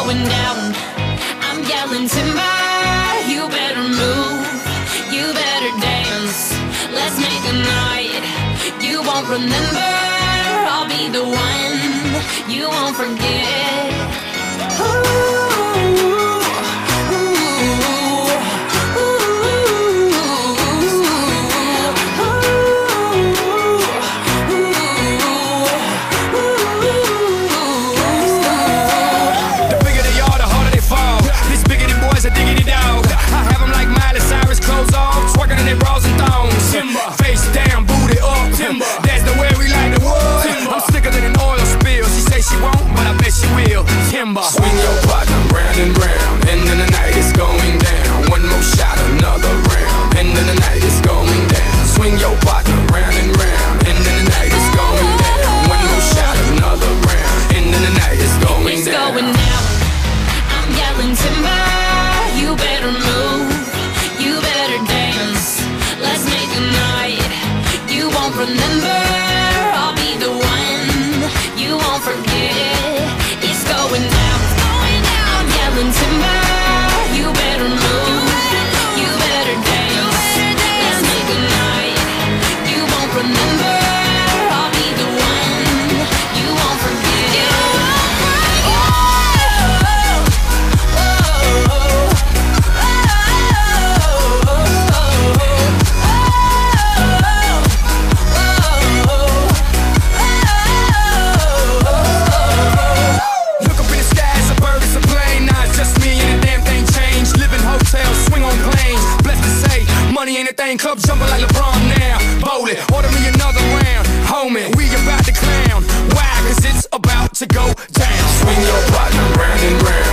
going down. I'm yelling timber, you better move, you better dance. Let's make a night you won't remember. I'll be the one you won't forget. Face down, booty up. Timber. That's the way we like the wood. Timber. I'm sicker than an oil spill. She say she won't, but I bet she will. Timber. Swing your partner round and round, and then the night is going down. One more shot, another round, and then the night is going down. Swing your partner round and round, and then the night is going down. One more shot, another round, and then the night is going down. It's going down. I'm yelling timber, you better move, you better dance. Let's make a night you won't remember. I'll be the one you won't forget. It's going down, it's going down. I'm yelling timber, you better move, you better dance. Let's make a night you won't remember. I'll be the one you won't forget. Money ain't a thing, club jumping like LeBron now. Bowling, order me another round. Homie, we about to clown. Why? Cause it's about to go down. Swing your partner round and round.